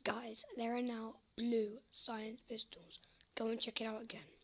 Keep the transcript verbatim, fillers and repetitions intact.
Guys, there are now blue science pistols. Go and check it out again.